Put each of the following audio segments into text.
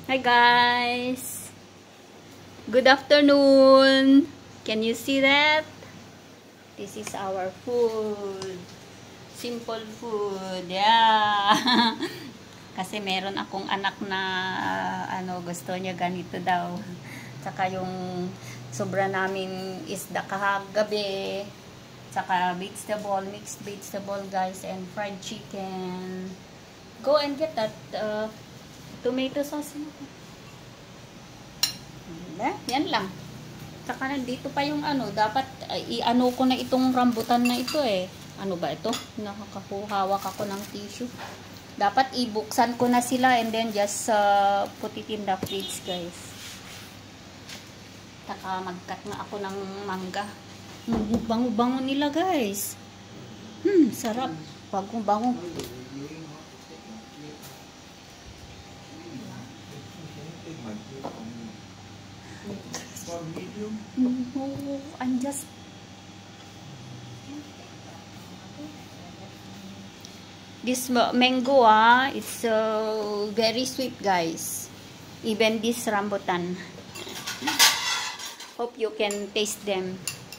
Hi guys! Good afternoon! Can you see that? This is our food. Simple food. Yeah! Kasi meron akong anak na gusto niya ganito daw. Tsaka yung sobra namin isda kahagabi. Tsaka vegetable, mixed vegetable guys, and fried chicken. Go and get that tomato sauce. Yan lang. Tsaka nandito pa yung dapat i-ano ko na itong rambutan na ito eh. Ano ba ito? Nakakahuhawak ako ng tissue. Dapat ibuksan ko na sila and then just put it in the fridge guys. Tsaka mag-cut na ako ng mangga. Bango-bango nila guys. Sarap. Bango-bango. No, I'm just this mango it's very sweet guys, even this rambutan. Hope you can taste them.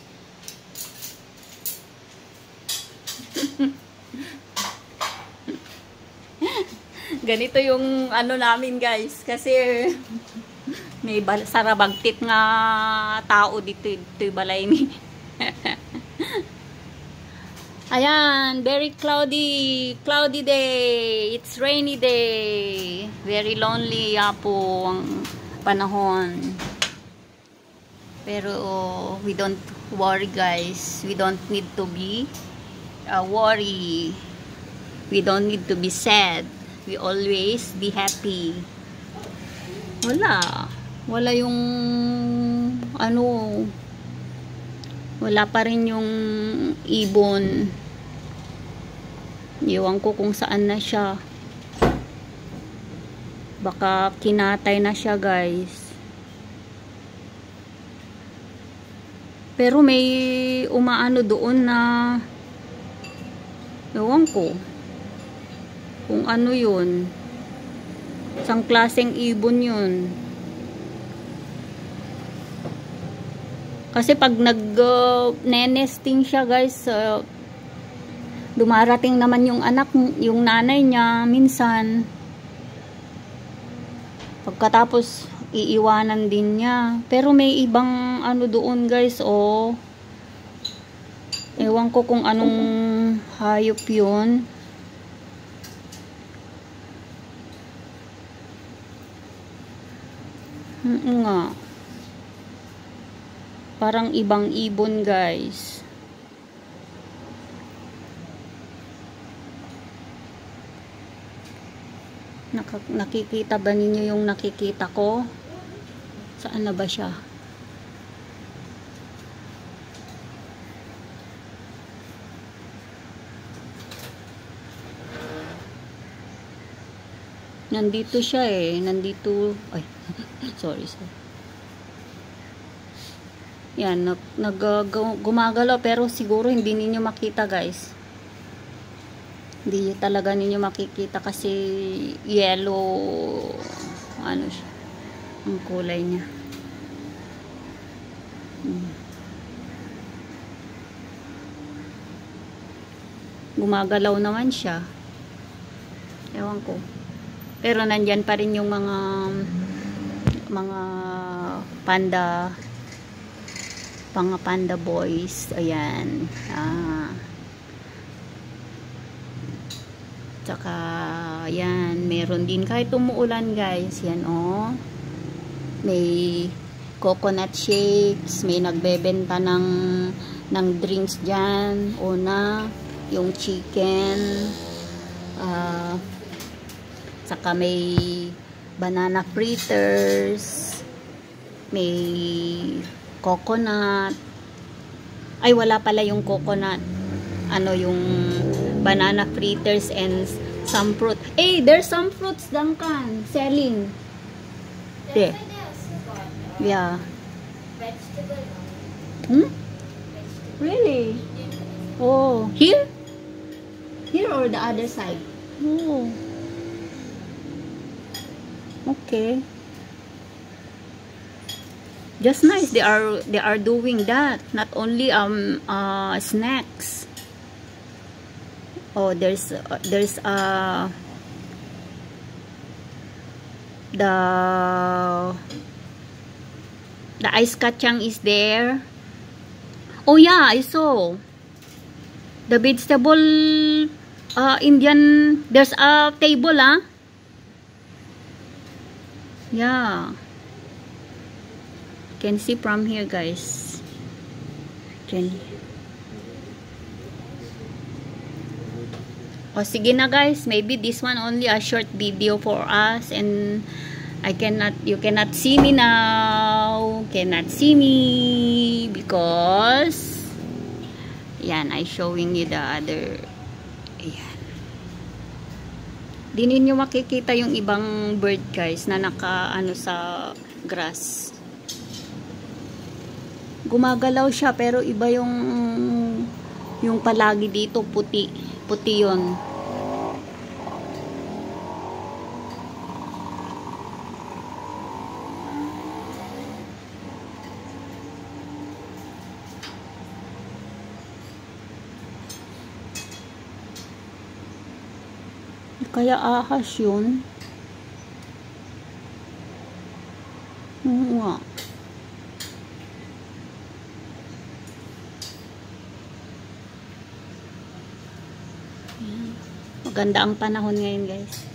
Ganito yung namin guys kasi may sarabagtit nga tao dito balay ni. Ayan, very cloudy day. It's rainy day. Very lonely po ang panahon. Pero we don't worry guys. We don't need to be worry. We don't need to be sad. We always be happy. Wala yung wala pa rin yung ibon. Iwan ko kung saan na siya. Baka kinatay na siya guys. Pero may umaano doon na iwan ko kung ano yun. Isang klaseng ibon yun. Kasi pag nag-nesting siya guys, dumarating naman yung yung nanay niya minsan. Pagkatapos iiwanan din niya. Pero may ibang doon guys, ewan ko kung anong hayop yun. Nga. Parang ibang ibon guys. Nakikita ba ninyo yung nakikita ko? Saan na ba siya? Nandito siya eh. Nandito. Ay. sorry. Yan, gumagalaw pero siguro hindi ninyo makita guys. Hindi talaga ninyo makikita kasi yellow siya, ang kulay niya. Gumagalaw naman siya. Ewan ko. Pero nandyan pa rin yung mga panda boys. Ayan. Tsaka ayan, meron din kahit umuulan guys. Yan may coconut shakes, may nagbebenta ng drinks dyan. Yung chicken, tsaka may banana fritters, may coconut. Ay, wala pala yung coconut. Yung banana fritters and some fruit. Hey, there's some fruits, Duncan, selling. There. Yeah. Vegetable. Really? Oh, here? Here or the other side? Oh. Okay. Just nice. They are doing that. Not only snacks. Oh, there's the ice kacang is there. Oh yeah, I saw the vegetable Indian. There's a table, yeah, can see from here, guys. O sige na, guys, maybe this one only a short video for us, and you cannot see me now, because yan, I showing you the other. Ayan, di ninyo makikita yung ibang bird, guys, na naka sa grass. Gumagalaw siya, pero iba yung palagi dito, puti yun. Kaya ahas yun. Oo nga. Maganda ang panahon ngayon, guys.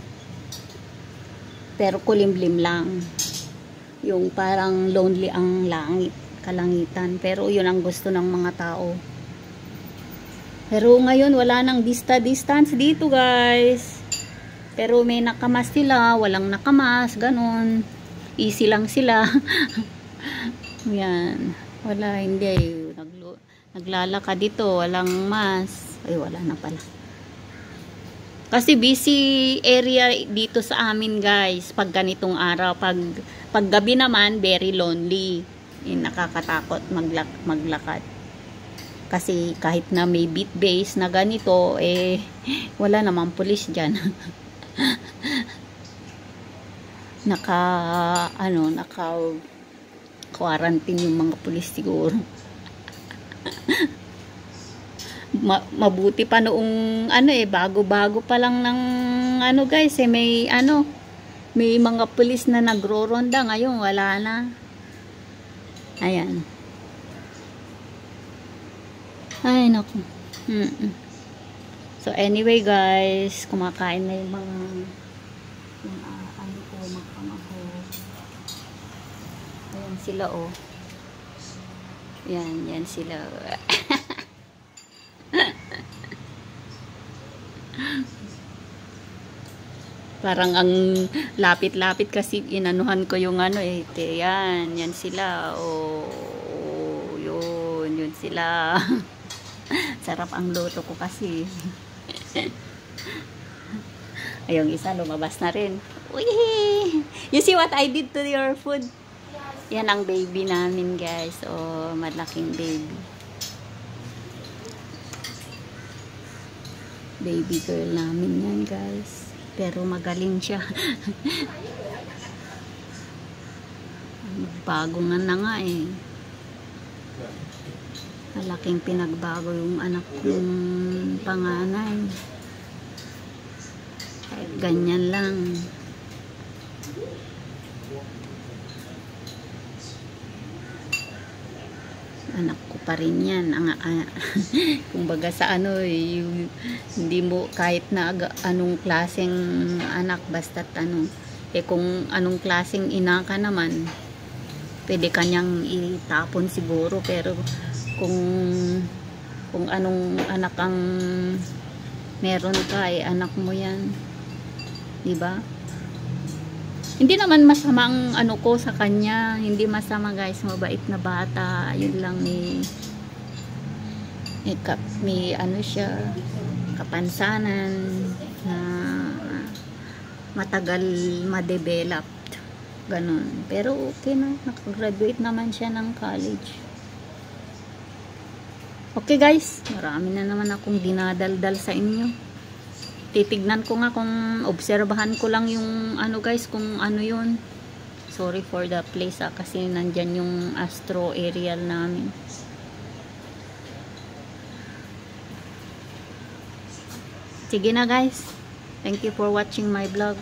Pero kulimlim lang. Yung parang lonely ang langit, kalangitan. Pero yun ang gusto ng mga tao. Pero ngayon wala nang distance dito, guys. Pero may nakamas sila, walang nakamas, ganun. Easy lang sila. Yan. Wala, hindi. Naglalaka dito, walang mas. Ay, wala na pala. Kasi busy area dito sa amin, guys, pag ganitong araw. Pag gabi naman, very lonely. Nakakatakot maglakad. Kasi kahit na may beat base na ganito, wala namang pulis dyan. naka quarantine yung mga pulis siguro. Mabuti pa noong bago-bago pa lang ng guys, may mga pulis na nagro-ronda. Ngayon wala na. Ayan. Ay naku. So anyway, guys, kumakain na yung mga magpamaho. Ayan sila, oh. Yan sila. Parang ang lapit-lapit kasi inanuhan ko yung yan sila. Oh, yun sila. Sarap ang luto ko kasi. Ayong isa lumabas na rin. Uy! You see what I did to your food? Yan ang baby namin, guys. Oh, malaking baby. Baby girl namin yan, guys. Pero magaling siya. Bago nga na nga eh. Malaking pinagbago yung anak kong panganay. Kahit ganyan lang. Anak ko pa rin yan. Kumbaga sa hindi mo kahit na anong klaseng anak, basta't kung anong klaseng ina ka naman, pwede kanyang itapon siguro. Pero kung anong anak ang meron ka, anak mo yan, diba? Hindi naman masama ang ko sa kanya. Hindi masama, guys. Mabait na bata. Yun lang may siya, kapansanan na matagal ma-developed. Ganun. Pero okay na. Nakagraduate naman siya ng college. Okay, guys. Marami na naman akong dinadaldal sa inyo. Titignan ko nga kung obserbahan ko lang yung guys, kung yun. Sorry for the place kasi nandyan yung astro aerial namin. Sige na guys. Thank you for watching my vlog.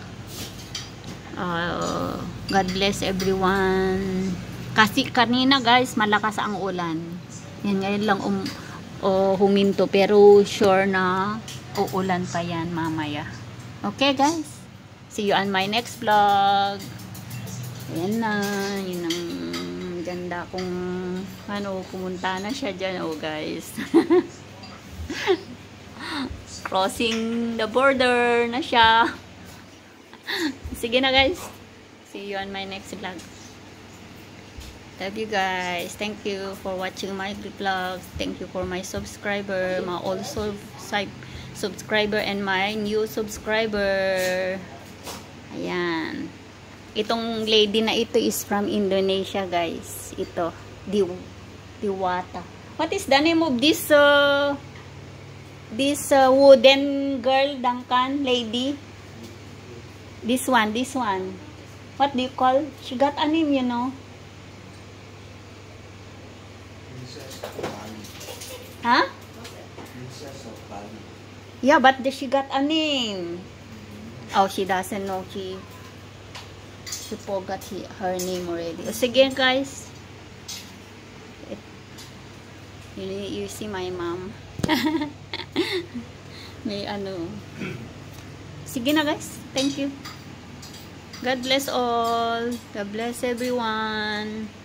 God bless everyone. Kasi kanina guys, malakas ang ulan. Yan, ngayon lang huminto. Pero sure na uulan pa yan mamaya. Okay guys. See you on my next vlog. Ayan na. Yun ang ganda kung pumunta na siya dyan. Oh guys. Crossing the border na siya. Sige na guys. See you on my next vlog. Love you guys. Thank you for watching my vlogs. Thank you for my subscriber, my old subscriber and my new subscriber. Ayan. Itong lady na ito is from Indonesia guys. Ito. Diwata. What is the name of this wooden girl, Duncan, lady? This one. What do you call? She got a name, you know. Princess of Bali. Huh? Princess of Bali. Yeah, but she got a name. Oh, she doesn't know. She forgot her name already. Sige guys. You see my mom. May Sige na guys. Thank you. God bless all. God bless everyone.